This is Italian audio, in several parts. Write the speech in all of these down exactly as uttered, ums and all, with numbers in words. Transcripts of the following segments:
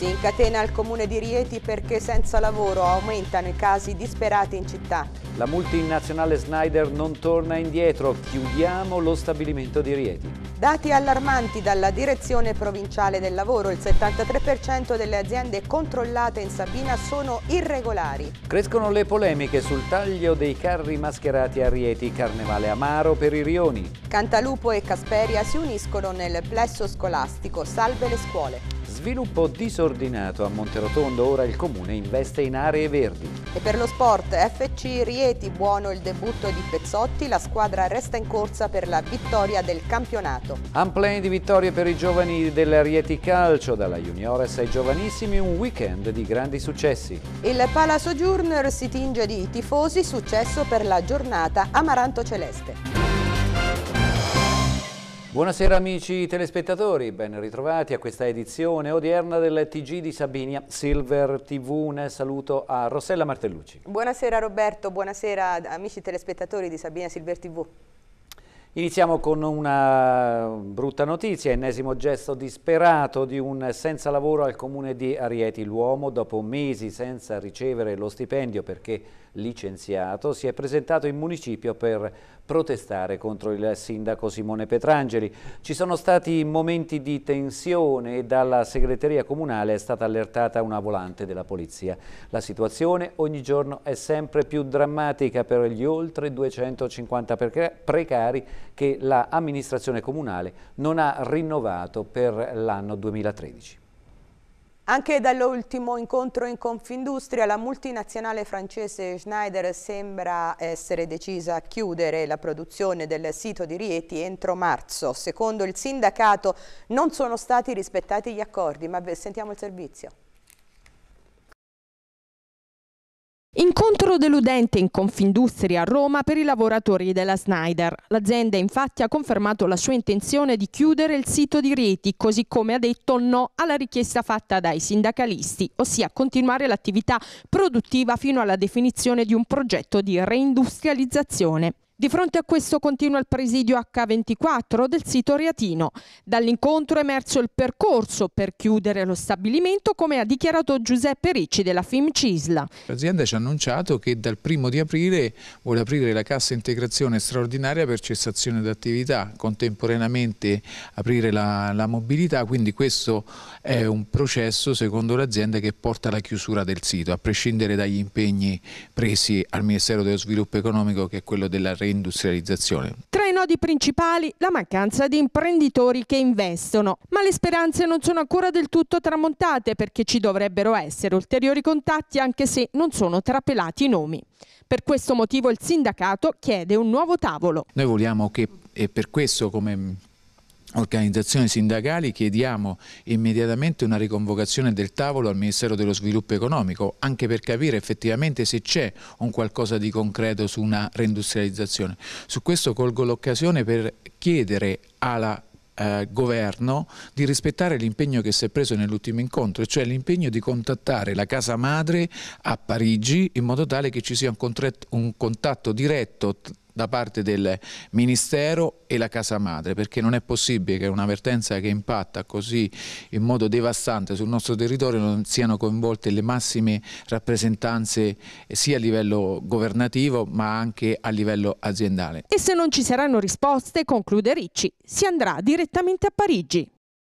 Si incatena il comune di Rieti perché senza lavoro aumentano i casi disperati in città. La multinazionale Schneider non torna indietro, chiudiamo lo stabilimento di Rieti. Dati allarmanti dalla direzione provinciale del lavoro, il settantatré per cento delle aziende controllate in Sabina sono irregolari. Crescono le polemiche sul taglio dei carri mascherati a Rieti, carnevale amaro per i rioni. Cantalupo e Casperia si uniscono nel plesso scolastico, salve le scuole. Sviluppo disordinato a Monterotondo, ora il comune investe in aree verdi. E per lo sport, F C Rieti, buono il debutto di Pezzotti, la squadra resta in corsa per la vittoria del campionato. Unplane di vittorie per i giovani del Rieti Calcio, dalla Juniores ai giovanissimi, un weekend di grandi successi. Il Pala Sojourner si tinge di tifosi, successo per la giornata Amaranto Celeste. Buonasera amici telespettatori, ben ritrovati a questa edizione odierna del T G di Sabinia Silver tivù. Un saluto a Rossella Martellucci. Buonasera Roberto, buonasera amici telespettatori di Sabinia Silver tivù. Iniziamo con una brutta notizia, ennesimo gesto disperato di un senza lavoro al comune di Rieti. L'uomo, dopo mesi senza ricevere lo stipendio perché licenziato, si è presentato in municipio per protestare contro il sindaco Simone Petrangeli. Ci sono stati momenti di tensione e dalla segreteria comunale è stata allertata una volante della polizia. La situazione ogni giorno è sempre più drammatica per gli oltre duecentocinquanta precari che l'amministrazione comunale non ha rinnovato per l'anno duemilatredici. Anche dall'ultimo incontro in Confindustria, la multinazionale francese Schneider sembra essere decisa a chiudere la produzione del sito di Rieti entro marzo. Secondo il sindacato non sono stati rispettati gli accordi, ma sentiamo il servizio. Incontro deludente in Confindustria a Roma per i lavoratori della Schneider. L'azienda infatti ha confermato la sua intenzione di chiudere il sito di Rieti, così come ha detto no alla richiesta fatta dai sindacalisti, ossia continuare l'attività produttiva fino alla definizione di un progetto di reindustrializzazione. Di fronte a questo continua il presidio acca ventiquattro del sito riatino. Dall'incontro è emerso il percorso per chiudere lo stabilimento, come ha dichiarato Giuseppe Ricci della Fimcisla. L'azienda ci ha annunciato che dal primo di aprile vuole aprire la cassa integrazione straordinaria per cessazione d'attività, contemporaneamente aprire la, la mobilità, quindi questo è un processo secondo l'azienda che porta alla chiusura del sito, a prescindere dagli impegni presi al Ministero dello Sviluppo Economico, che è quello della reindustrializzazione. Tra i nodi principali la mancanza di imprenditori che investono, ma le speranze non sono ancora del tutto tramontate perché ci dovrebbero essere ulteriori contatti anche se non sono trapelati i nomi. Per questo motivo il sindacato chiede un nuovo tavolo. Noi vogliamo che, e per questo come organizzazioni sindacali chiediamo immediatamente una riconvocazione del tavolo al Ministero dello Sviluppo Economico, anche per capire effettivamente se c'è un qualcosa di concreto su una reindustrializzazione. Su questo colgo l'occasione per chiedere alla Eh, governo di rispettare l'impegno che si è preso nell'ultimo incontro, cioè l'impegno di contattare la casa madre a Parigi in modo tale che ci sia un, un contatto diretto da parte del Ministero e la casa madre, perché non è possibile che una vertenza che impatta così in modo devastante sul nostro territorio non siano coinvolte le massime rappresentanze sia a livello governativo ma anche a livello aziendale. E se non ci saranno risposte, conclude Ricci, si andrà direttamente a Parigi.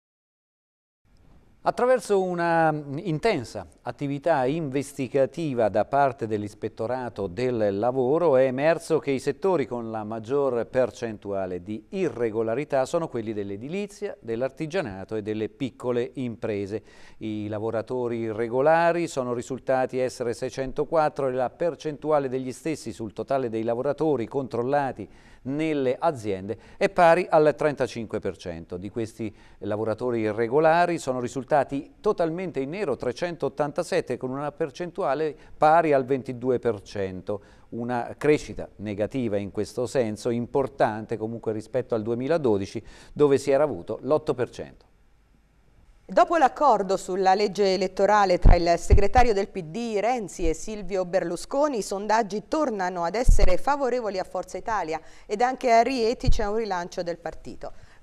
Attraverso una intensa attività investigativa da parte dell'Ispettorato del Lavoro è emerso che i settori con la maggior percentuale di irregolarità sono quelli dell'edilizia, dell'artigianato e delle piccole imprese. I lavoratori irregolari sono risultati essere seicentoquattro e la percentuale degli stessi sul totale dei lavoratori controllati nelle aziende è pari al trentacinque per cento. Di questi lavoratori irregolari sono risultati totalmente in nero trecentottantasette con una percentuale pari al ventidue per cento. Una crescita negativa in questo senso, importante comunque rispetto al duemiladodici dove si era avuto l'otto per cento. Dopo l'accordo sulla legge elettorale tra il segretario del P D Renzi e Silvio Berlusconi, i sondaggi tornano ad essere favorevoli a Forza Italia ed anche a Rieti c'è un rilancio del partito.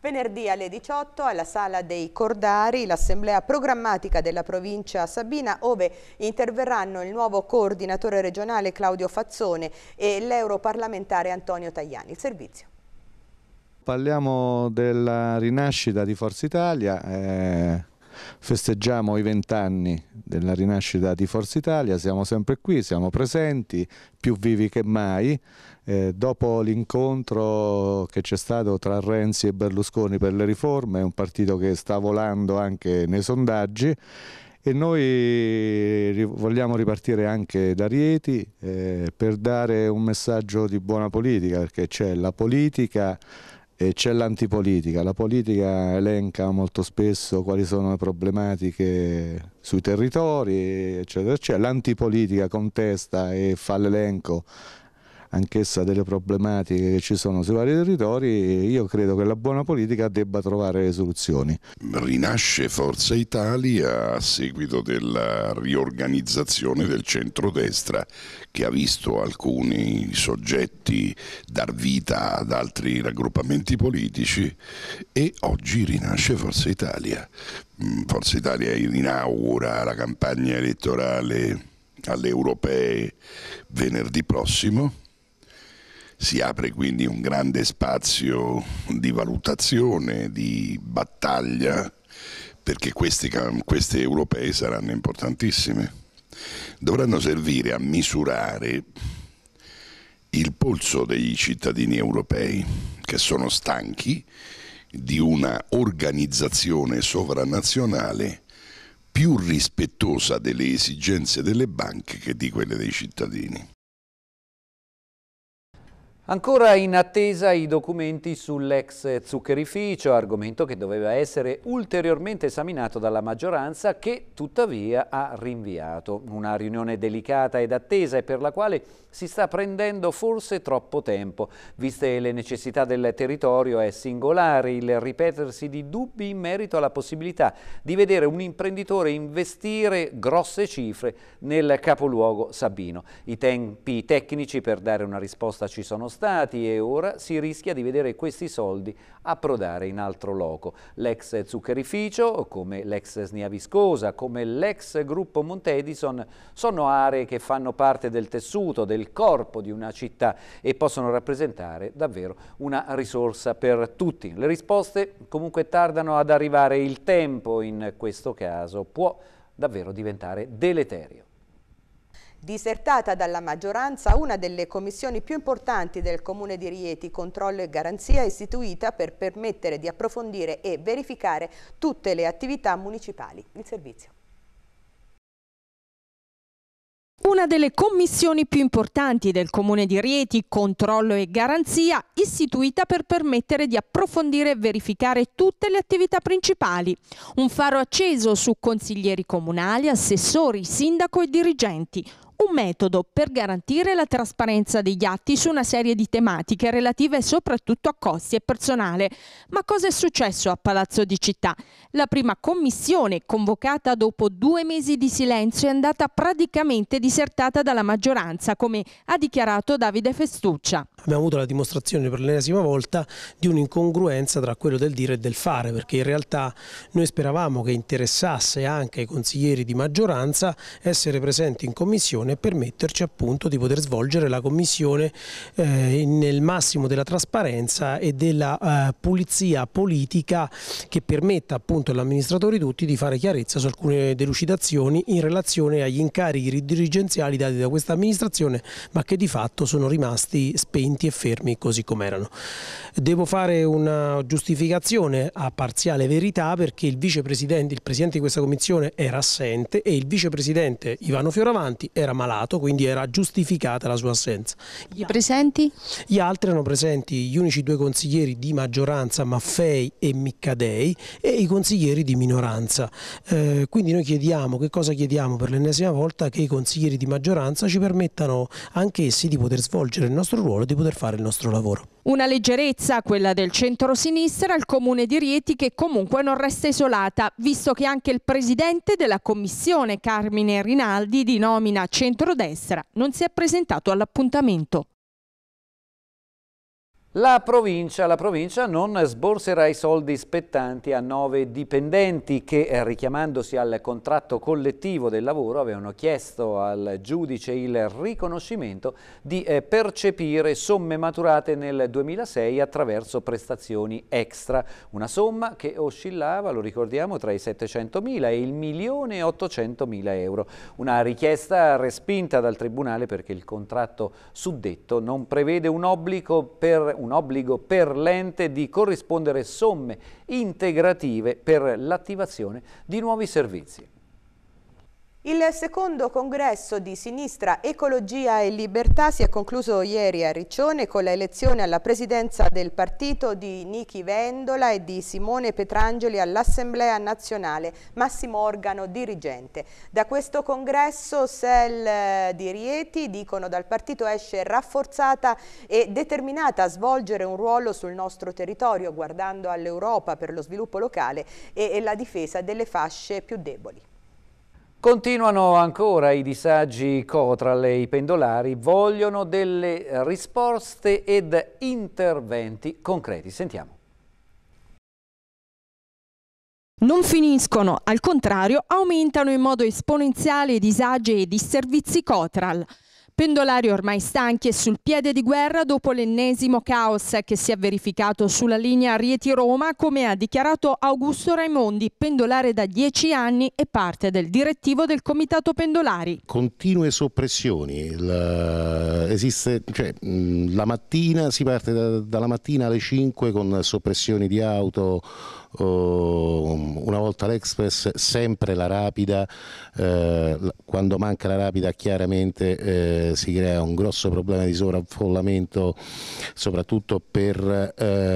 Venerdì alle diciotto alla Sala dei Cordari l'assemblea programmatica della provincia sabina, ove interverranno il nuovo coordinatore regionale Claudio Fazzone e l'europarlamentare Antonio Tajani. Il servizio. Parliamo della rinascita di Forza Italia, eh, festeggiamo i vent'anni della rinascita di Forza Italia, siamo sempre qui, siamo presenti, più vivi che mai. Eh, dopo l'incontro che c'è stato tra Renzi e Berlusconi per le riforme, è un partito che sta volando anche nei sondaggi e noi vogliamo ripartire anche da Rieti eh, per dare un messaggio di buona politica, perché c'è la politica e c'è l'antipolitica. La politica elenca molto spesso quali sono le problematiche sui territori, eccetera. C'è l'antipolitica contesta e fa l'elenco anch'essa delle problematiche che ci sono sui vari territori. Io credo che la buona politica debba trovare soluzioni. Rinasce Forza Italia a seguito della riorganizzazione del centrodestra, che ha visto alcuni soggetti dar vita ad altri raggruppamenti politici, e oggi rinasce Forza Italia. Forza Italia inaugura la campagna elettorale alle europee venerdì prossimo. Si apre quindi un grande spazio di valutazione, di battaglia, perché queste, queste europee saranno importantissime. Dovranno servire a misurare il polso dei cittadini europei, che sono stanchi di una organizzazione sovranazionale più rispettosa delle esigenze delle banche che di quelle dei cittadini. Ancora in attesa i documenti sull'ex zuccherificio, argomento che doveva essere ulteriormente esaminato dalla maggioranza, che tuttavia ha rinviato. Una riunione delicata ed attesa e per la quale si sta prendendo forse troppo tempo. Viste le necessità del territorio, è singolare il ripetersi di dubbi in merito alla possibilità di vedere un imprenditore investire grosse cifre nel capoluogo sabino. I tempi tecnici per dare una risposta ci sono stati e ora si rischia di vedere questi soldi approdare in altro loco. L'ex zuccherificio, come l'ex Snia Viscosa, come l'ex gruppo Monte Edison, sono aree che fanno parte del tessuto, del corpo di una città e possono rappresentare davvero una risorsa per tutti. Le risposte comunque tardano ad arrivare, il tempo in questo caso può davvero diventare deleterio. Disertata dalla maggioranza una delle commissioni più importanti del Comune di Rieti, Controllo e Garanzia, istituita per permettere di approfondire e verificare tutte le attività municipali. Il servizio. Una delle commissioni più importanti del Comune di Rieti, Controllo e Garanzia, istituita per permettere di approfondire e verificare tutte le attività principali. Un faro acceso su consiglieri comunali, assessori, sindaco e dirigenti. Un metodo per garantire la trasparenza degli atti su una serie di tematiche relative soprattutto a costi e personale. Ma cosa è successo a Palazzo di Città? La prima commissione, convocata dopo due mesi di silenzio, è andata praticamente disertata dalla maggioranza, come ha dichiarato Davide Festuccia. Abbiamo avuto la dimostrazione per l'ennesima volta di un'incongruenza tra quello del dire e del fare, perché in realtà noi speravamo che interessasse anche ai consiglieri di maggioranza essere presenti in commissione e permetterci appunto di poter svolgere la commissione eh, nel massimo della trasparenza e della eh, pulizia politica, che permetta appunto agli amministratori tutti di fare chiarezza su alcune delucidazioni in relazione agli incarichi dirigenziali dati da questa amministrazione, ma che di fatto sono rimasti spenti e fermi così com'erano. Devo fare una giustificazione a parziale verità, perché il vicepresidente, il presidente di questa commissione era assente e il vicepresidente Ivano Fioravanti era malato, quindi era giustificata la sua assenza. Gli presenti? Gli altri erano presenti gli unici due consiglieri di maggioranza, Maffei e Miccadei, e i consiglieri di minoranza. Eh, quindi noi chiediamo, che cosa chiediamo per l'ennesima volta? Che i consiglieri di maggioranza ci permettano anch'essi di poter svolgere il nostro ruolo, di poter fare il nostro lavoro. Una leggerezza, quella del centro-sinistra al Comune di Rieti, che comunque non resta isolata, visto che anche il presidente della commissione, Carmine Rinaldi, di nomina centrodestra, non si è presentato all'appuntamento. La provincia, la provincia non sborserà i soldi spettanti a nove dipendenti che, richiamandosi al contratto collettivo del lavoro, avevano chiesto al giudice il riconoscimento di eh, percepire somme maturate nel duemilasei attraverso prestazioni extra. Una somma che oscillava, lo ricordiamo, tra i settecentomila e il milione e ottocentomila euro. Una richiesta respinta dal Tribunale perché il contratto suddetto non prevede un obbligo per un obbligo per l'ente di corrispondere somme integrative per l'attivazione di nuovi servizi. Il secondo congresso di Sinistra Ecologia e Libertà si è concluso ieri a Riccione con l'elezione alla presidenza del partito di Nichi Vendola e di Simone Petrangeli all'Assemblea nazionale, massimo organo dirigente. Da questo congresso S E L di Rieti, dicono dal partito, esce rafforzata e determinata a svolgere un ruolo sul nostro territorio, guardando all'Europa per lo sviluppo locale e la difesa delle fasce più deboli. Continuano ancora i disagi Cotral e i pendolari vogliono delle risposte ed interventi concreti. Sentiamo. Non finiscono, al contrario aumentano in modo esponenziale i disagi e i disservizi Cotral. Pendolari ormai stanchi e sul piede di guerra dopo l'ennesimo caos che si è verificato sulla linea Rieti-Roma, come ha dichiarato Augusto Raimondi, pendolare da dieci anni e parte del direttivo del Comitato Pendolari. Continue soppressioni, la, esiste, cioè, la mattina si parte da, dalla mattina alle cinque con soppressioni di auto, una volta l'Express, sempre la rapida, eh, quando manca la rapida chiaramente eh, si crea un grosso problema di sovraffollamento, soprattutto per,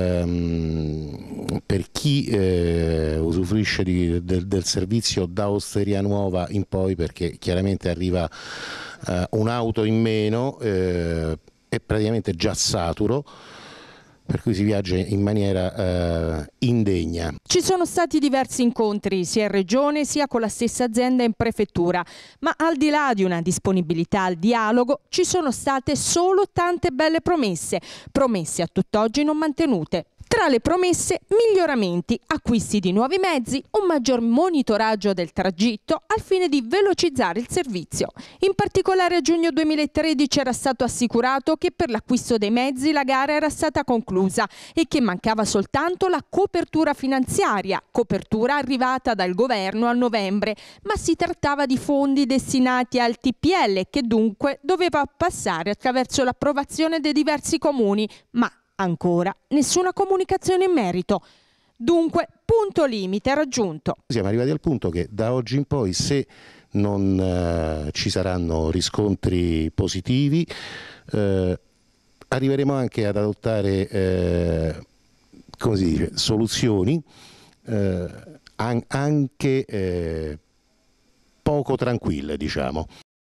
ehm, per chi eh, usufruisce di, del, del servizio da Osteria Nuova in poi, perché chiaramente arriva eh, un'auto in meno, eh, è praticamente già saturo, per cui si viaggia in maniera eh, indegna. Ci sono stati diversi incontri sia in regione sia con la stessa azienda in prefettura, ma al di là di una disponibilità al dialogo ci sono state solo tante belle promesse, promesse a tutt'oggi non mantenute. Tra le promesse, miglioramenti, acquisti di nuovi mezzi, un maggior monitoraggio del tragitto al fine di velocizzare il servizio. In particolare a giugno duemilatredici era stato assicurato che per l'acquisto dei mezzi la gara era stata conclusa e che mancava soltanto la copertura finanziaria, copertura arrivata dal governo a novembre, ma si trattava di fondi destinati al T P L che dunque doveva passare attraverso l'approvazione dei diversi comuni, ma ancora nessuna comunicazione in merito. Dunque, punto limite raggiunto. Siamo arrivati al punto che da oggi in poi, se non eh, ci saranno riscontri positivi, eh, arriveremo anche ad adottare eh, come si dice, soluzioni eh, an- anche eh, poco tranquille, diciamo.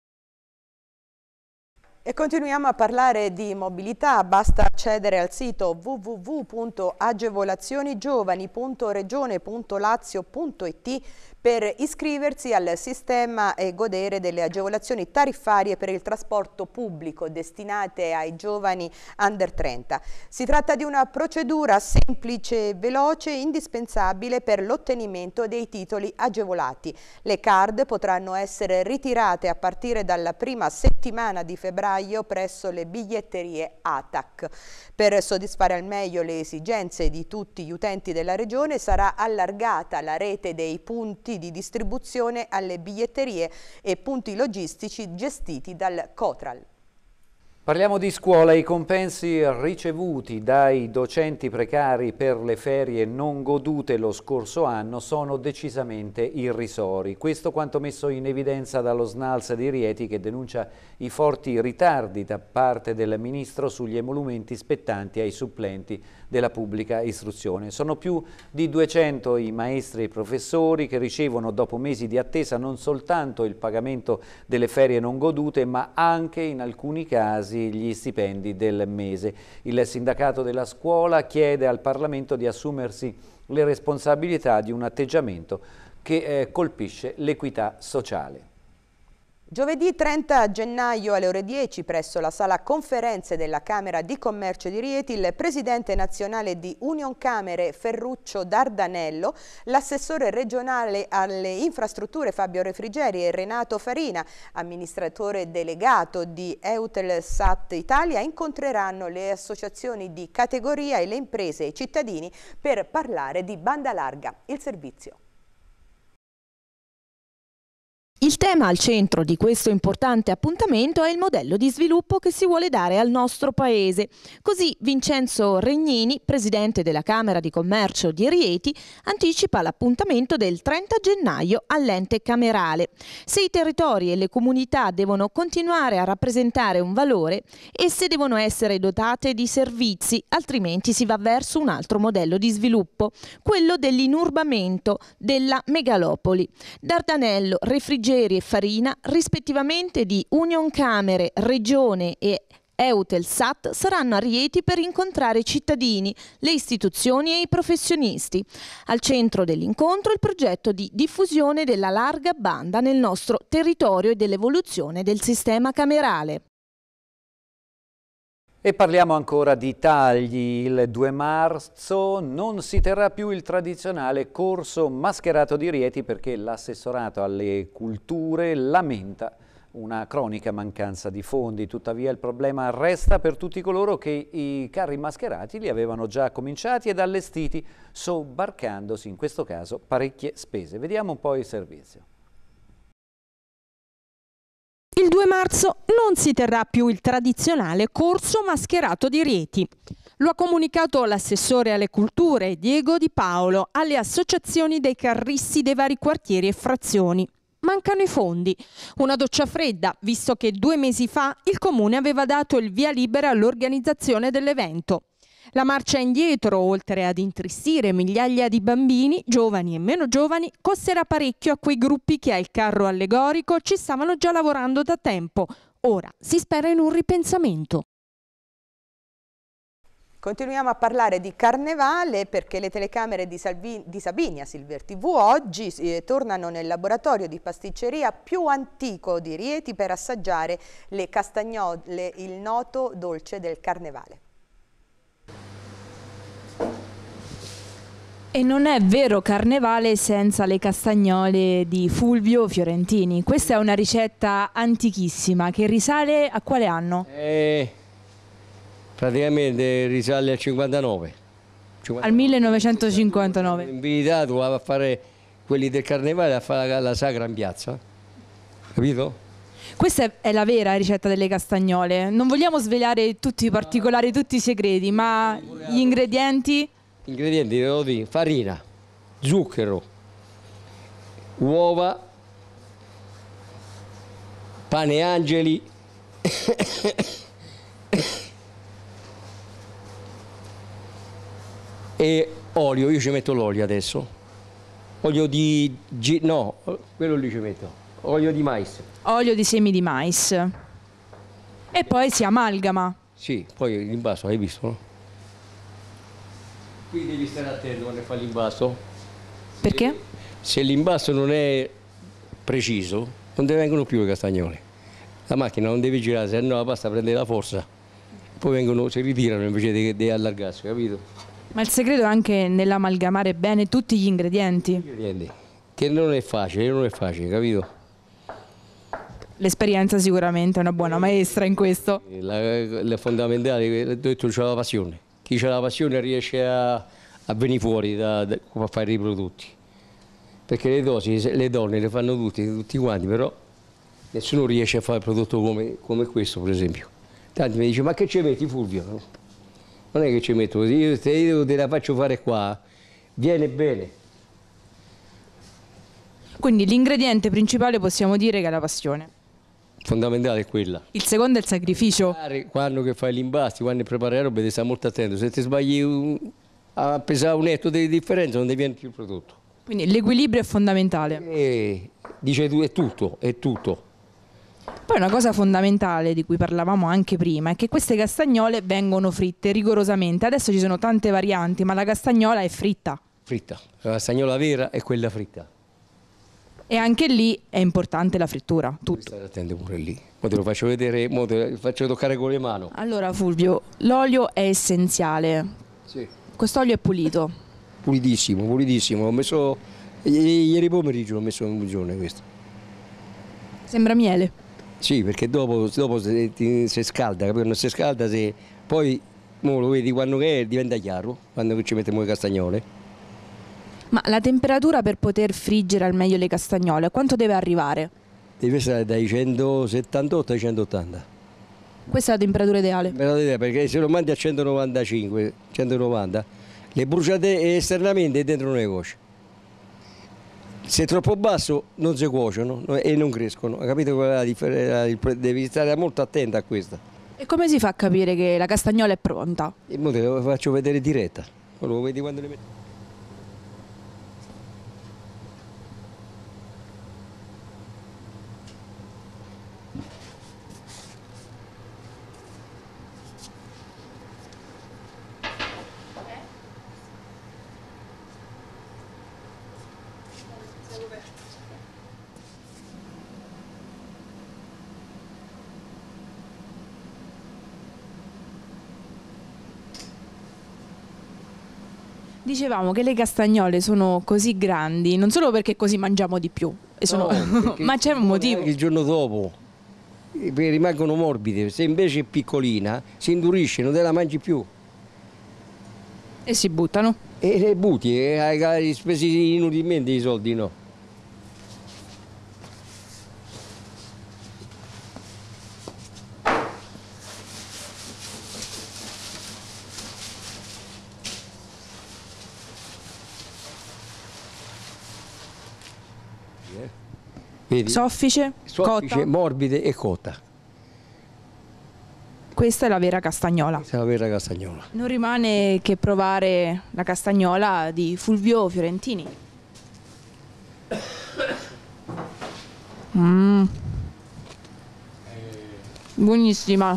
E continuiamo a parlare di mobilità, basta accedere al sito w w w punto agevolazionigiovani punto regione punto lazio punto i t per iscriversi al sistema e godere delle agevolazioni tariffarie per il trasporto pubblico destinate ai giovani under trenta. Si tratta di una procedura semplice e veloce, indispensabile per l'ottenimento dei titoli agevolati. Le card potranno essere ritirate a partire dalla prima settimana di febbraio presso le biglietterie A T A C. Per soddisfare al meglio le esigenze di tutti gli utenti della regione sarà allargata la rete dei punti di distribuzione alle biglietterie e punti logistici gestiti dal Cotral. Parliamo di scuola. I compensi ricevuti dai docenti precari per le ferie non godute lo scorso anno sono decisamente irrisori. Questo quanto messo in evidenza dallo S N A L S di Rieti, che denuncia i forti ritardi da parte del Ministro sugli emolumenti spettanti ai supplenti della pubblica istruzione. Sono più di duecento i maestri e i professori che ricevono dopo mesi di attesa non soltanto il pagamento delle ferie non godute, ma anche in alcuni casi gli stipendi del mese. Il sindacato della scuola chiede al Parlamento di assumersi le responsabilità di un atteggiamento che eh, colpisce l'equità sociale. Giovedì trenta gennaio alle ore dieci presso la sala conferenze della Camera di Commercio di Rieti il presidente nazionale di Unioncamere Ferruccio Dardanello, l'assessore regionale alle infrastrutture Fabio Refrigeri e Renato Farina, amministratore delegato di Eutelsat Italia, incontreranno le associazioni di categoria e le imprese e i cittadini per parlare di banda larga, il servizio. Il tema al centro di questo importante appuntamento è il modello di sviluppo che si vuole dare al nostro Paese. Così Vincenzo Regnini, presidente della Camera di Commercio di Rieti, anticipa l'appuntamento del trenta gennaio all'ente camerale. Se i territori e le comunità devono continuare a rappresentare un valore, esse devono essere dotate di servizi, altrimenti si va verso un altro modello di sviluppo, quello dell'inurbamento della megalopoli. Dardanello, Refrigeri e Farina, rispettivamente di Unioncamere, Regione e Eutelsat, saranno a Rieti per incontrare i cittadini, le istituzioni e i professionisti. Al centro dell'incontro il progetto di diffusione della larga banda nel nostro territorio e dell'evoluzione del sistema camerale. E parliamo ancora di tagli. Il due marzo non si terrà più il tradizionale corso mascherato di Rieti perché l'assessorato alle culture lamenta una cronica mancanza di fondi. Tuttavia il problema resta per tutti coloro che i carri mascherati li avevano già cominciati ed allestiti, sobbarcandosi in questo caso parecchie spese. Vediamo un po' il servizio. Il due marzo non si terrà più il tradizionale corso mascherato di Rieti. Lo ha comunicato l'assessore alle culture Diego Di Paolo alle associazioni dei carristi dei vari quartieri e frazioni. Mancano i fondi. Una doccia fredda, visto che due mesi fa il comune aveva dato il via libera all'organizzazione dell'evento. La marcia indietro, oltre ad intristire migliaia di bambini, giovani e meno giovani, costerà parecchio a quei gruppi che al carro allegorico ci stavano già lavorando da tempo. Ora si spera in un ripensamento. Continuiamo a parlare di carnevale perché le telecamere di, Salvi, di Sabinia Silver tivù oggi eh, tornano nel laboratorio di pasticceria più antico di Rieti per assaggiare le castagnole, il noto dolce del carnevale. E non è vero carnevale senza le castagnole di Fulvio Fiorentini. Questa è una ricetta antichissima che risale a quale anno? Eh, praticamente risale al cinquantanove. Al millenovecentocinquantanove. Invitato a fare quelli del carnevale a fare la, la sagra in piazza, capito? Questa è la vera ricetta delle castagnole. Non vogliamo svelare tutti i particolari, tutti i segreti, ma gli ingredienti... Ingredienti, devo dire, farina, zucchero, uova, pane angeli, e olio. Io ci metto l'olio adesso, olio di... no, quello lì ci metto, olio di mais. Olio di semi di mais. E poi si amalgama. Sì, poi l'imbasto, hai visto, no? Qui devi stare attento quando fai l'imbasto. Perché? Se l'imbasto non è preciso, non ti vengono più le castagnole. La macchina non deve girare, se no la pasta prende la forza. Poi vengono, si ritirano invece di, di allargarsi, capito? Ma il segreto è anche nell'amalgamare bene tutti gli ingredienti. Gli ingredienti. Che non è facile, non è facile, capito? L'esperienza sicuramente è una buona maestra in questo. La, la fondamentale, ho detto, c'è la passione. Chi ha la passione riesce a, a venire fuori da, da, a fare i prodotti, perché le dosi, le donne le fanno tutti, tutti quanti, però nessuno riesce a fare il prodotto come, come questo, per esempio. Tanti mi dicono, ma che ci metti, Fulvio? Non è che ci metto così, io te, io te la faccio fare qua, viene bene. Quindi l'ingrediente principale possiamo dire che è la passione. Fondamentale è quella. Il secondo è il sacrificio. Quando che fai gli impasti, quando prepari la roba, devi stare molto attento. Se ti sbagli un, a pesare un etto di differenza, non ti viene più il prodotto. Quindi l'equilibrio è fondamentale. E, dice tu, è tutto, è tutto. Poi una cosa fondamentale di cui parlavamo anche prima è che queste castagnole vengono fritte rigorosamente. Adesso ci sono tante varianti, ma la castagnola è fritta. Fritta. La castagnola vera è quella fritta. E anche lì è importante la frittura, tutto. State attenti pure lì. Mo te lo faccio vedere, mo te lo faccio toccare con le mani. Allora Fulvio, l'olio è essenziale. Sì. Quest'olio è pulito. Pulitissimo, pulitissimo. Ho messo ieri pomeriggio, ho messo un bugione questo. Sembra miele. Sì, perché dopo, dopo si, si scalda, capito? Non si scalda, se poi mo lo vedi quando che diventa chiaro, quando ci mettiamo le castagnole. Ma la temperatura per poter friggere al meglio le castagnole, quanto deve arrivare? Deve stare dai centosettantotto ai centottanta. Questa è la temperatura ideale? Perché se lo mandi a centonovantacinque, centonovanta, le bruciate esternamente e dentro non le cuoce. Se è troppo basso non si cuociono e non crescono, capito qual è la differenza? Devi stare molto attento a questa. E come si fa a capire che la castagnola è pronta? E mo te lo faccio vedere diretta, lo vedi quando le metti. Dicevamo che le castagnole sono così grandi, non solo perché così mangiamo di più, e sono... No, ma c'è un motivo. Il giorno dopo rimangono morbide, se invece è piccolina si indurisce, non te la mangi più. E si buttano? E le butti, e hai spesi inutilmente i soldi, no? Vedi? Soffice, Soffice, cotta. morbide e cotta. Questa è la vera castagnola. Questa è la vera castagnola. Non rimane che provare la castagnola di Fulvio Fiorentini. Mm. Buonissima.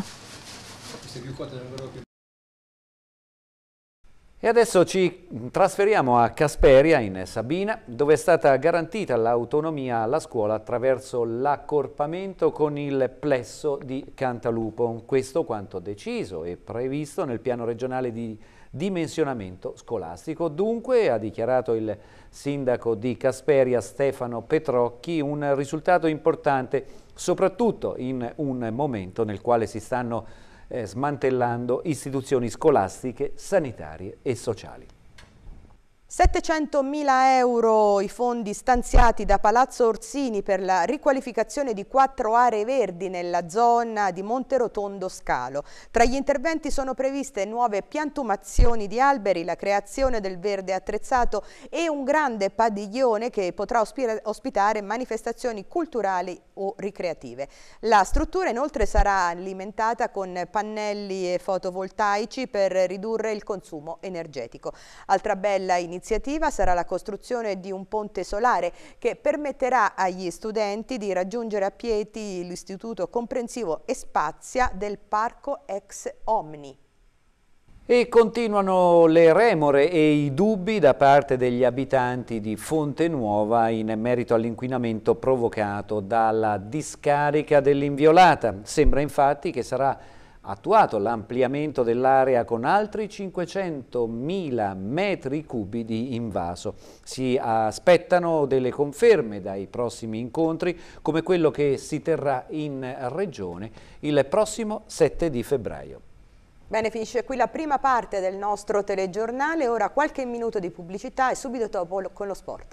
E adesso ci trasferiamo a Casperia, in Sabina, dove è stata garantita l'autonomia alla scuola attraverso l'accorpamento con il plesso di Cantalupo. Questo quanto deciso e previsto nel piano regionale di dimensionamento scolastico. Dunque, ha dichiarato il sindaco di Casperia Stefano Petrocchi, un risultato importante soprattutto in un momento nel quale si stanno Eh, smantellando istituzioni scolastiche, sanitarie e sociali. settecentomila euro i fondi stanziati da Palazzo Orsini per la riqualificazione di quattro aree verdi nella zona di Monterotondo Scalo. Tra gli interventi sono previste nuove piantumazioni di alberi, la creazione del verde attrezzato e un grande padiglione che potrà ospitare manifestazioni culturali o ricreative. La struttura inoltre sarà alimentata con pannelli fotovoltaici per ridurre il consumo energetico. Altra bella iniziativa L'iniziativa sarà la costruzione di un ponte solare che permetterà agli studenti di raggiungere a piedi l'istituto comprensivo Espazia del parco ex Omni. E continuano le remore e i dubbi da parte degli abitanti di Fonte Nuova in merito all'inquinamento provocato dalla discarica dell'Inviolata. Sembra infatti che sarà attuato l'ampliamento dell'area con altri cinquecentomila metri cubi di invaso. Si aspettano delle conferme dai prossimi incontri, come quello che si terrà in regione il prossimo sette di febbraio. Bene, finisce qui la prima parte del nostro telegiornale, ora qualche minuto di pubblicità e subito dopo con lo sport.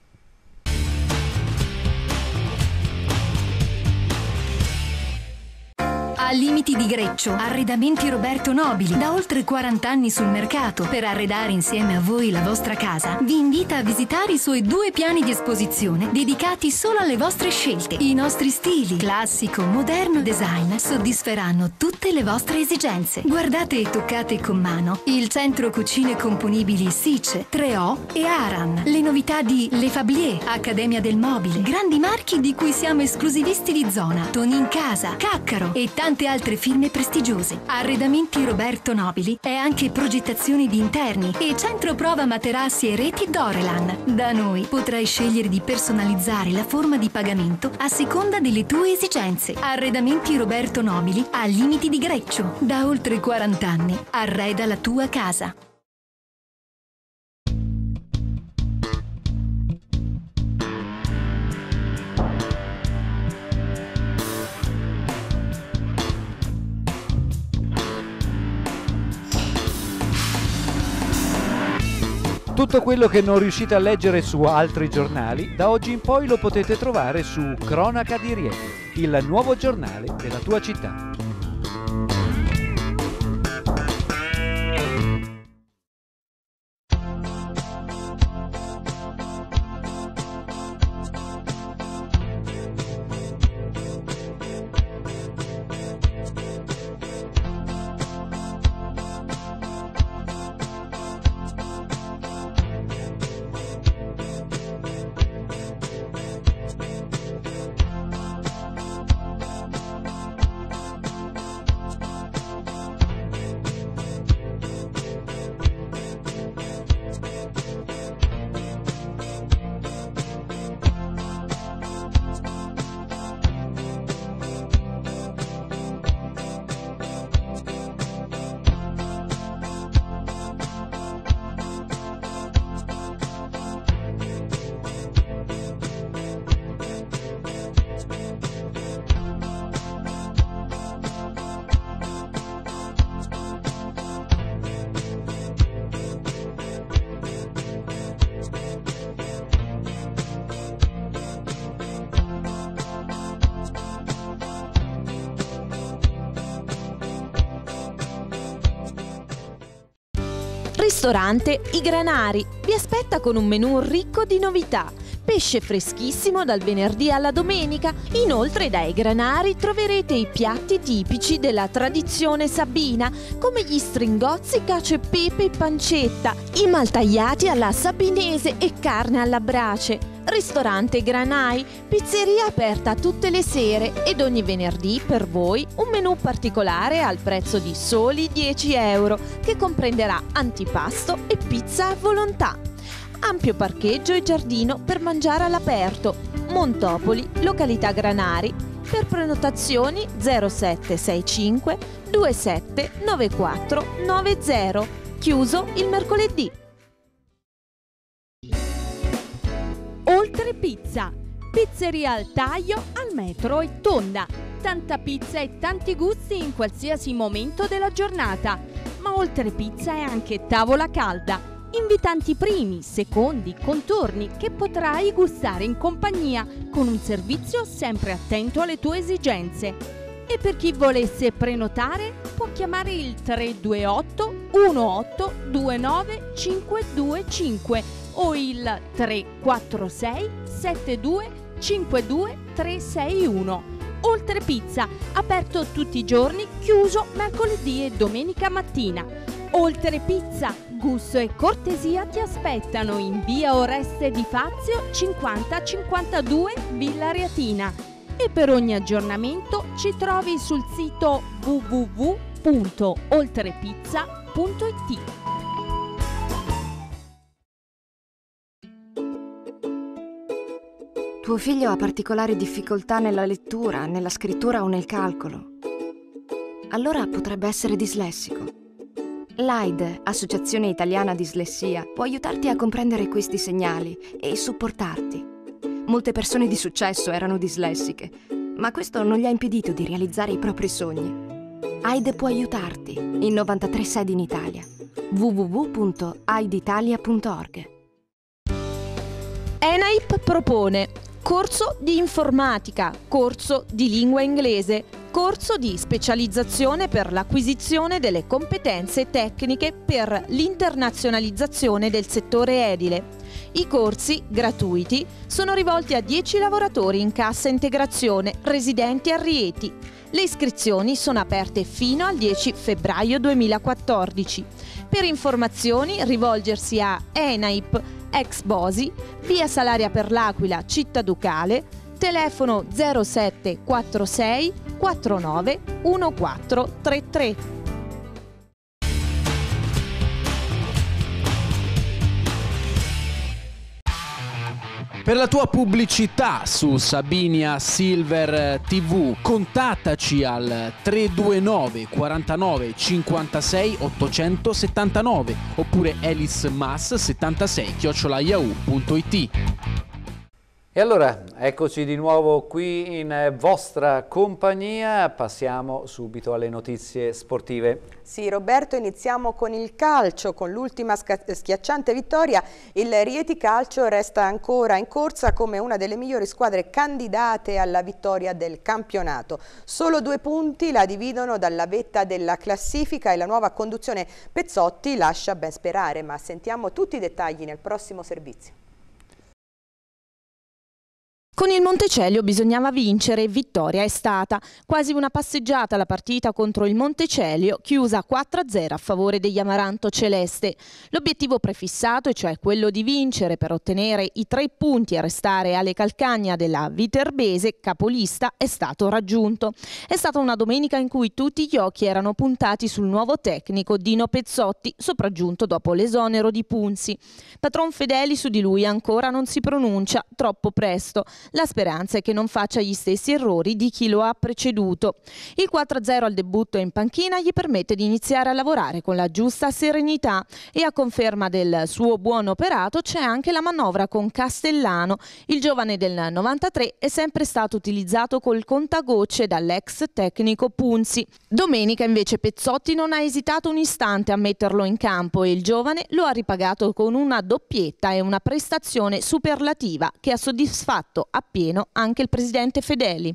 A Limiti di Greccio, Arredamenti Roberto Nobili, da oltre quaranta anni sul mercato. Per arredare insieme a voi la vostra casa, vi invita a visitare i suoi due piani di esposizione dedicati solo alle vostre scelte. I nostri stili, classico, moderno, design, soddisferanno tutte le vostre esigenze. Guardate e toccate con mano il centro cucine componibili Sice, tre O e Aran. Le novità di Le Fablier, Accademia del Mobile, grandi marchi di cui siamo esclusivisti di zona, Tonin Casa, Caccaro e tanti tante altre firme prestigiose. Arredamenti Roberto Nobili è anche progettazione di interni e centro prova materassi e reti Dorelan. Da noi potrai scegliere di personalizzare la forma di pagamento a seconda delle tue esigenze. Arredamenti Roberto Nobili a Limiti di Greccio. Da oltre quaranta anni arreda la tua casa. Tutto quello che non riuscite a leggere su altri giornali, da oggi in poi lo potete trovare su Cronaca di Rieti, il nuovo giornale della tua città. Ristorante I Granari vi aspetta con un menù ricco di novità. Pesce freschissimo dal venerdì alla domenica. Inoltre dai Granari troverete i piatti tipici della tradizione sabina, come gli stringozzi, cacio e pepe e pancetta, i maltagliati alla sabinese e carne alla brace. Ristorante Granai, pizzeria aperta tutte le sere ed ogni venerdì per voi un menù particolare al prezzo di soli dieci euro che comprenderà antipasto e pizza a volontà. Ampio parcheggio e giardino per mangiare all'aperto. Montopoli, località Granari. Per prenotazioni zero sette sei cinque due sette nove quattro nove zero. Chiuso il mercoledì. Oltre Pizza, pizzeria al taglio, al metro e tonda. Tanta pizza e tanti gusti in qualsiasi momento della giornata. Ma Oltre Pizza è anche tavola calda. Invitanti primi, secondi, contorni che potrai gustare in compagnia con un servizio sempre attento alle tue esigenze. E per chi volesse prenotare può chiamare il tre due otto uno otto due nove cinque due cinque o il tre quattro sei sette due cinque due tre sei uno. Oltre Pizza, aperto tutti i giorni, chiuso mercoledì e domenica mattina. Oltre Pizza, gusto e cortesia ti aspettano in via Oreste di Fazio cinquanta cinquantadue Villa Reatina. E per ogni aggiornamento ci trovi sul sito w w w punto oltrepizza punto i t. Tuo figlio ha particolari difficoltà nella lettura, nella scrittura o nel calcolo. Allora potrebbe essere dislessico. L'A I D, Associazione Italiana Dislessia, può aiutarti a comprendere questi segnali e supportarti. Molte persone di successo erano dislessiche, ma questo non gli ha impedito di realizzare i propri sogni. A I D può aiutarti in novantatré sedi in Italia. w w w punto a i d italia punto org. ENAIP propone corso di informatica, corso di lingua inglese, corso di specializzazione per l'acquisizione delle competenze tecniche per l'internazionalizzazione del settore edile. I corsi, gratuiti, sono rivolti a dieci lavoratori in cassa integrazione residenti a Rieti. Le iscrizioni sono aperte fino al dieci febbraio duemilaquattordici. Per informazioni rivolgersi a ENAIP ex Bosi, via Salaria per l'Aquila, Città Ducale, telefono zero sette quattro sei quattro nove uno quattro tre tre. Per la tua pubblicità su Sabinia Silver tivù contattaci al tre due nove quarantanove cinquantasei ottocentosettantanove oppure elismas settantasei chiocciola yahoo punto it. E allora, eccoci di nuovo qui in vostra compagnia, passiamo subito alle notizie sportive. Sì, Roberto, iniziamo con il calcio, con l'ultima schiacciante vittoria. Il Rieti Calcio resta ancora in corsa come una delle migliori squadre candidate alla vittoria del campionato. Solo due punti la dividono dalla vetta della classifica e la nuova conduzione Pezzotti lascia ben sperare, ma sentiamo tutti i dettagli nel prossimo servizio. Con il Montecelio bisognava vincere e vittoria è stata. Quasi una passeggiata la partita contro il Montecelio, chiusa quattro a zero a favore degli Amaranto Celeste. L'obiettivo prefissato, e cioè quello di vincere per ottenere i tre punti e restare alle calcagna della Viterbese, capolista, è stato raggiunto. È stata una domenica in cui tutti gli occhi erano puntati sul nuovo tecnico Dino Pezzotti, sopraggiunto dopo l'esonero di Punzi. Patron Fedeli su di lui ancora non si pronuncia, troppo presto. La speranza è che non faccia gli stessi errori di chi lo ha preceduto. Il quattro a zero al debutto in panchina gli permette di iniziare a lavorare con la giusta serenità e a conferma del suo buon operato c'è anche la manovra con Castellano. Il giovane del novantatré è sempre stato utilizzato col contagocce dall'ex tecnico Punzi. Domenica invece Pezzotti non ha esitato un istante a metterlo in campo e il giovane lo ha ripagato con una doppietta e una prestazione superlativa che ha soddisfatto appieno anche il presidente Fedeli.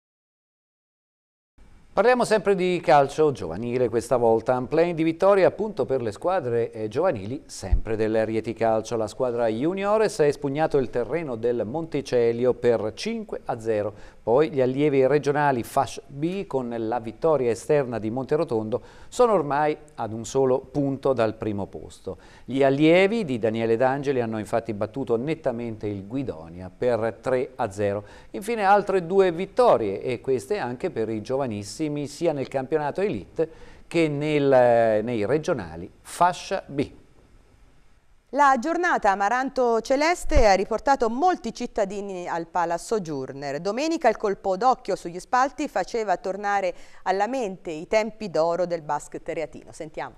Parliamo sempre di calcio giovanile questa volta, un play di vittoria appunto per le squadre giovanili sempre del Rieti Calcio. La squadra Juniores ha espugnato il terreno del Monticelio per cinque a zero, poi gli allievi regionali Fascia B con la vittoria esterna di Monterotondo sono ormai ad un solo punto dal primo posto. Gli allievi di Daniele D'Angeli hanno infatti battuto nettamente il Guidonia per tre a zero. Infine altre due vittorie e queste anche per i giovanissimi sia nel campionato Elite che nel, nei regionali Fascia B. La giornata Amaranto Celeste ha riportato molti cittadini al Pala Sojourner. Domenica il colpo d'occhio sugli spalti faceva tornare alla mente i tempi d'oro del basket reatino. Sentiamo.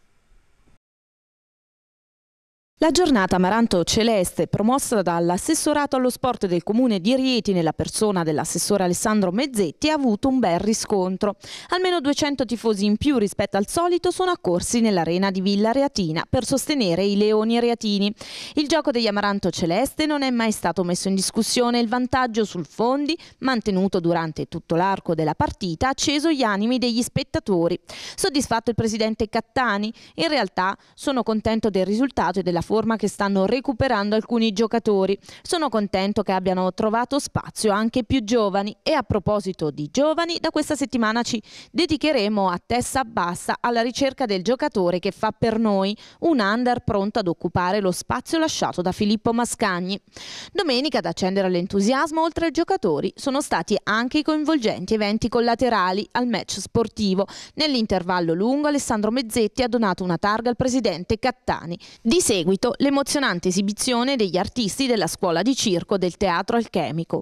La giornata Amaranto Celeste, promossa dall'assessorato allo sport del comune di Rieti nella persona dell'assessore Alessandro Mezzetti, ha avuto un bel riscontro. Almeno duecento tifosi in più rispetto al solito sono accorsi nell'arena di Villa Reatina per sostenere i leoni reatini. Il gioco degli Amaranto Celeste non è mai stato messo in discussione, il vantaggio sul fondi, mantenuto durante tutto l'arco della partita, ha acceso gli animi degli spettatori. Soddisfatto il presidente Cattani? In realtà sono contento del risultato e della forma che stanno recuperando alcuni giocatori. Sono contento che abbiano trovato spazio anche più giovani e a proposito di giovani, da questa settimana ci dedicheremo a testa bassa alla ricerca del giocatore che fa per noi, un under pronto ad occupare lo spazio lasciato da Filippo Mascagni. Domenica ad accendere l'entusiasmo oltre ai giocatori sono stati anche i coinvolgenti eventi collaterali al match sportivo. Nell'intervallo lungo Alessandro Mezzetti ha donato una targa al presidente Cattani. Di seguito l'emozionante esibizione degli artisti della scuola di circo del Teatro Alchemico.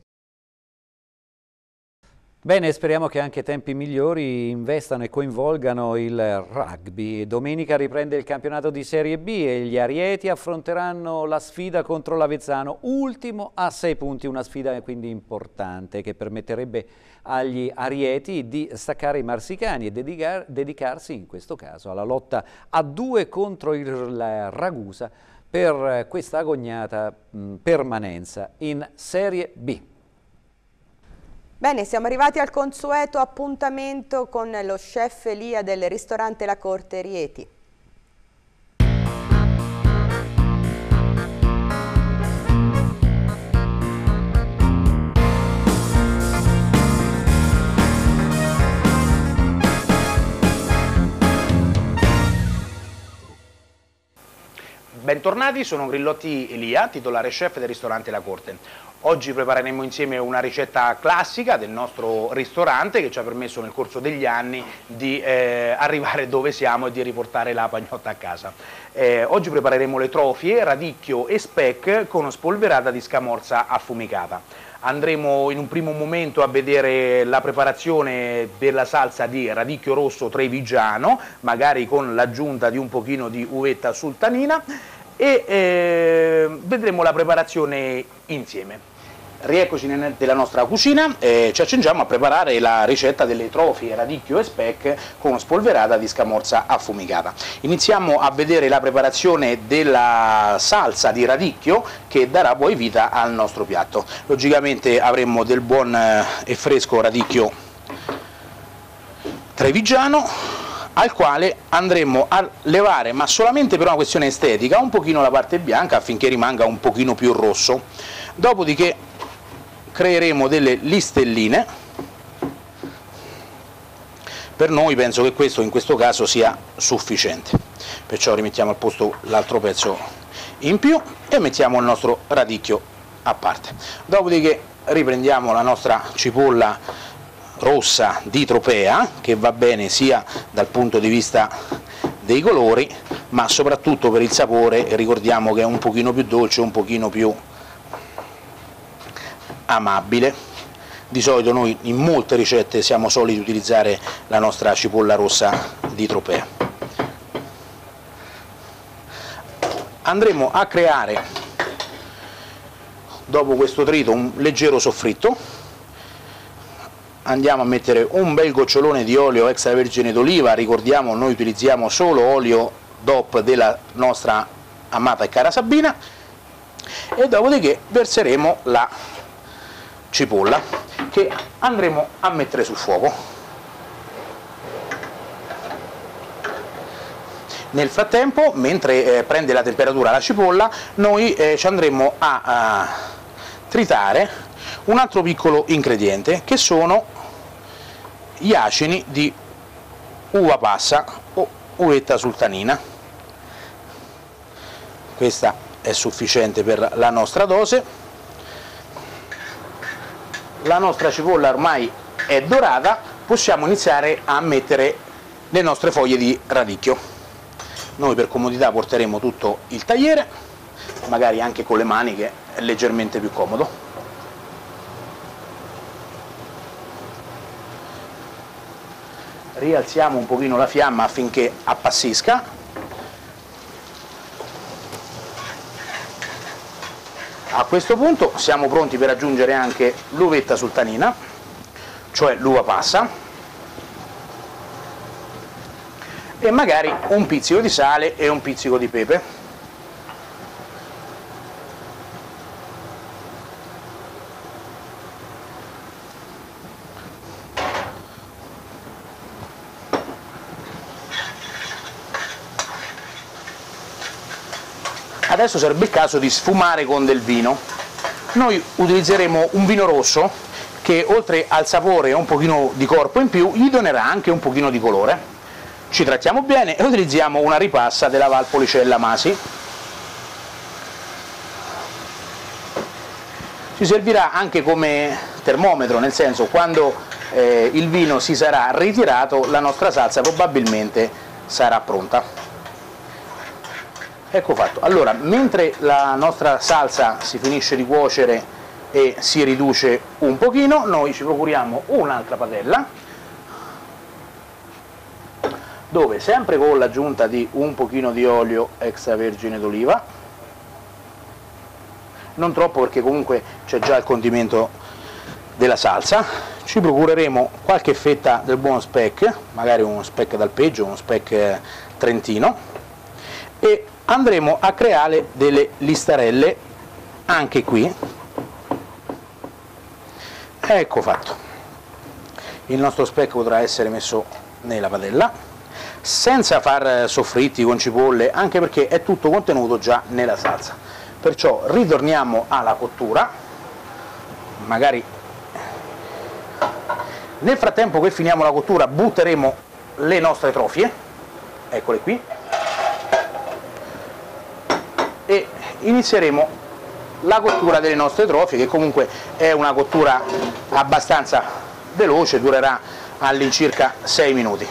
Bene, speriamo che anche tempi migliori investano e coinvolgano il rugby. Domenica riprende il campionato di Serie B e gli Arieti affronteranno la sfida contro l'Avezzano, ultimo a sei punti, una sfida quindi importante che permetterebbe agli Arieti di staccare i marsicani e dedicar dedicarsi in questo caso alla lotta a due contro il Ragusa per questa agognata mh, permanenza in Serie B. Bene, siamo arrivati al consueto appuntamento con lo chef Elia del ristorante La Corte Rieti. Ben bentornati, sono Grillotti Elia, titolare chef del ristorante La Corte. Oggi prepareremo insieme una ricetta classica del nostro ristorante che ci ha permesso nel corso degli anni di eh, arrivare dove siamo e di riportare la pagnotta a casa. Eh, oggi prepareremo le trofie, radicchio e speck con spolverata di scamorza affumicata. Andremo in un primo momento a vedere la preparazione della salsa di radicchio rosso trevigiano, magari con l'aggiunta di un pochino di uvetta sultanina, e eh, vedremo la preparazione insieme. Rieccoci nella nostra cucina e ci accingiamo a preparare la ricetta delle trofie radicchio e speck con spolverata di scamorza affumicata. Iniziamo a vedere la preparazione della salsa di radicchio che darà poi vita al nostro piatto. Logicamente avremo del buon e fresco radicchio trevigiano, al quale andremo a levare, ma solamente per una questione estetica, un pochino la parte bianca affinché rimanga un pochino più rosso. Dopodiché creeremo delle listelline. Per noi penso che questo in questo caso sia sufficiente, perciò rimettiamo al posto l'altro pezzo in più e mettiamo il nostro radicchio a parte. Dopodiché riprendiamo la nostra cipolla rossa di Tropea, che va bene sia dal punto di vista dei colori ma soprattutto per il sapore. Ricordiamo che è un pochino più dolce, un pochino più amabile. Di solito noi in molte ricette siamo soliti utilizzare la nostra cipolla rossa di Tropea. Andremo a creare, dopo questo trito, un leggero soffritto. Andiamo a mettere un bel gocciolone di olio extravergine d'oliva. Ricordiamo, noi utilizziamo solo olio D O P della nostra amata e cara Sabina, e dopodiché verseremo la cipolla che andremo a mettere sul fuoco. Nel frattempo, mentre eh, prende la temperatura la cipolla, noi eh, ci andremo a, a tritare un altro piccolo ingrediente, che sono gli acini di uva passa o uvetta sultanina. Questa è sufficiente per la nostra dose. La nostra cipolla ormai è dorata, possiamo iniziare a mettere le nostre foglie di radicchio. Noi per comodità porteremo tutto il tagliere, magari anche con le mani, che è leggermente più comodo. Rialziamo un pochino la fiamma affinché appassisca. A questo punto siamo pronti per aggiungere anche l'uvetta sultanina, cioè l'uva passa, e magari un pizzico di sale e un pizzico di pepe. Adesso sarebbe il caso di sfumare con del vino. Noi utilizzeremo un vino rosso che, oltre al sapore e un pochino di corpo in più, gli donerà anche un pochino di colore. Ci trattiamo bene e utilizziamo una ripassa della Valpolicella Masi. Ci servirà anche come termometro, nel senso, quando eh, il vino si sarà ritirato, la nostra salsa probabilmente sarà pronta. Ecco fatto. Allora, mentre la nostra salsa si finisce di cuocere e si riduce un pochino, noi ci procuriamo un'altra padella, dove, sempre con l'aggiunta di un pochino di olio extravergine d'oliva, non troppo perché comunque c'è già il condimento della salsa, ci procureremo qualche fetta del buon speck, magari uno speck d'alpeggio, uno speck trentino, e andremo a creare delle listarelle anche qui. Ecco fatto. Il nostro speck potrà essere messo nella padella senza far soffritti con cipolle, anche perché è tutto contenuto già nella salsa. Perciò ritorniamo alla cottura, magari nel frattempo che finiamo la cottura butteremo le nostre trofie, eccole qui. inizieremo la cottura delle nostre trofie, che comunque è una cottura abbastanza veloce, durerà all'incirca sei minuti.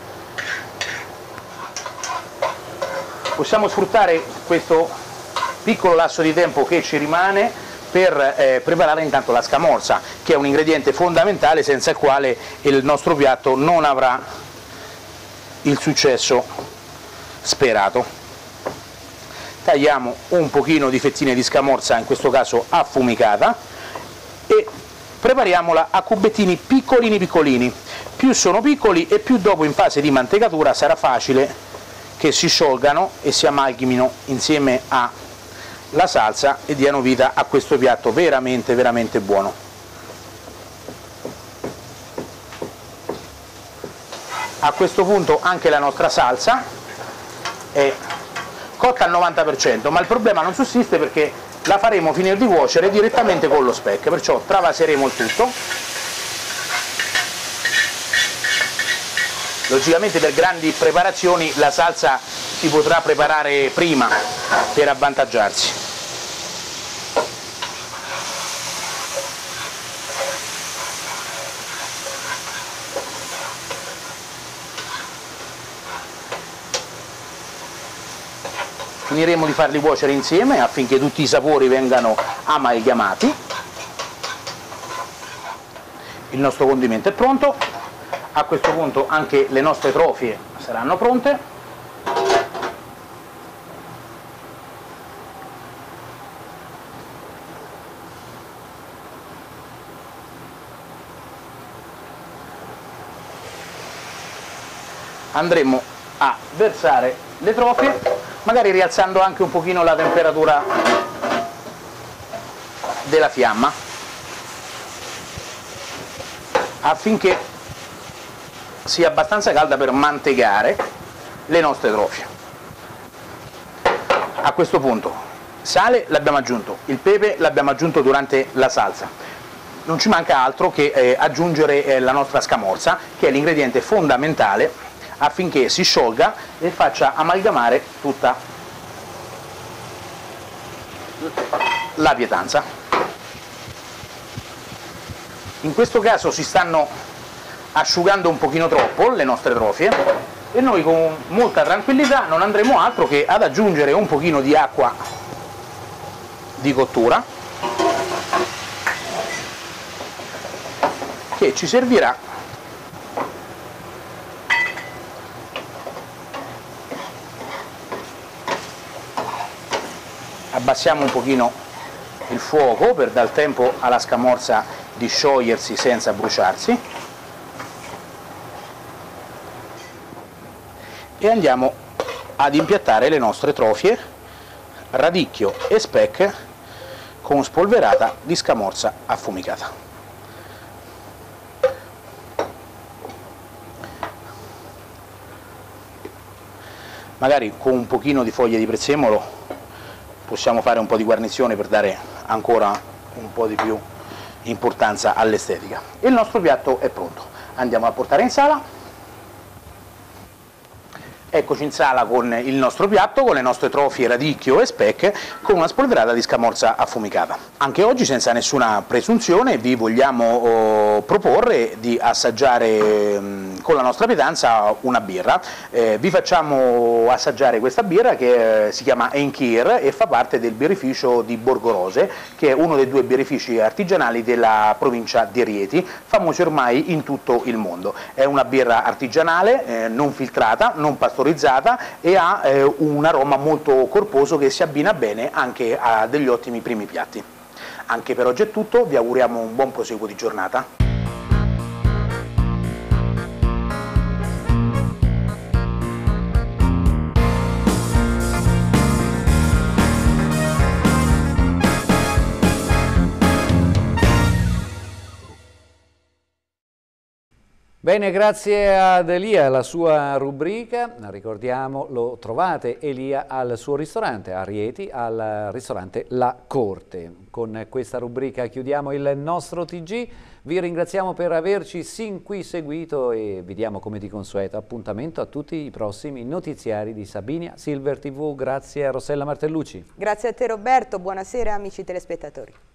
Possiamo sfruttare questo piccolo lasso di tempo che ci rimane per eh, preparare intanto la scamorza, che è un ingrediente fondamentale senza il quale il nostro piatto non avrà il successo sperato. Tagliamo un pochino di fettine di scamorza, in questo caso affumicata, e prepariamola a cubettini piccolini piccolini. Più sono piccoli e più dopo in fase di mantecatura sarà facile che si sciolgano e si amalgamino insieme alla salsa e diano vita a questo piatto veramente veramente buono. A questo punto anche la nostra salsa è cotta al novanta per cento, ma il problema non sussiste perché la faremo finire di cuocere direttamente con lo speck, perciò travaseremo il tutto. Logicamente per grandi preparazioni la salsa si potrà preparare prima per avvantaggiarsi. Finiremo di farli cuocere insieme affinché tutti i sapori vengano amalgamati. Il nostro condimento è pronto. A questo punto anche le nostre trofie saranno pronte. Andremo a versare le trofie, magari rialzando anche un pochino la temperatura della fiamma, affinché sia abbastanza calda per mantecare le nostre trofie. A questo punto sale l'abbiamo aggiunto, il pepe l'abbiamo aggiunto durante la salsa, non ci manca altro che eh, aggiungere eh, la nostra scamorza, che è l'ingrediente fondamentale affinché si sciolga e faccia amalgamare tutta la pietanza. In questo caso si stanno asciugando un pochino troppo le nostre trofie e noi con molta tranquillità non andremo altro che ad aggiungere un pochino di acqua di cottura, che ci servirà abbassiamo un pochino il fuoco per dar tempo alla scamorza di sciogliersi senza bruciarsi. E andiamo ad impiattare le nostre trofie, radicchio e speck con spolverata di scamorza affumicata. Magari con un pochino di foglie di prezzemolo possiamo fare un po' di guarnizione per dare ancora un po' di più importanza all'estetica. Il nostro piatto è pronto, andiamo a portare in sala. Eccoci in sala con il nostro piatto, con le nostre trofie radicchio e speck, con una spolverata di scamorza affumicata. Anche oggi, senza nessuna presunzione, vi vogliamo oh, proporre di assaggiare mh, con la nostra pietanza una birra. Eh, vi facciamo assaggiare questa birra che eh, si chiama Enkir e fa parte del birrificio di Borgorose, che è uno dei due birrifici artigianali della provincia di Rieti, famosi ormai in tutto il mondo. È una birra artigianale, eh, non filtrata, non pastorizzata, e ha eh, un aroma molto corposo che si abbina bene anche a degli ottimi primi piatti. Anche per oggi è tutto, vi auguriamo un buon proseguo di giornata. Bene, grazie ad Elia e alla sua rubrica. Ricordiamo, lo trovate Elia al suo ristorante a Rieti, al ristorante La Corte. Con questa rubrica chiudiamo il nostro T G. Vi ringraziamo per averci sin qui seguito e vi diamo, come di consueto, appuntamento a tutti i prossimi notiziari di Sabinia Silver tivù. Grazie a Rossella Martellucci. Grazie a te Roberto, buonasera amici telespettatori.